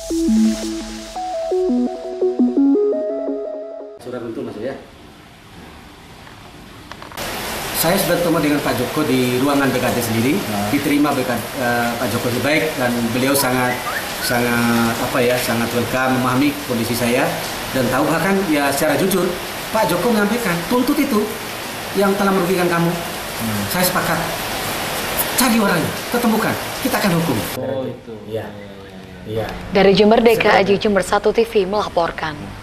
Surat itu maksudnya? Saya sudah bertemu dengan Pak Joko di ruangan BKD sendiri, diterima Pak Joko lebih baik dan beliau sangat welcome, memahami kondisi saya dan tahu bahkan ya secara jujur Pak Joko menyampaikan tuntut itu yang telah merugikan kamu. Saya sepakat, cari orangnya, ketemukan, kita akan hukum. Oh itu. Iya. Iya. Dari Jember, DK Aji Jember 1 TV melaporkan.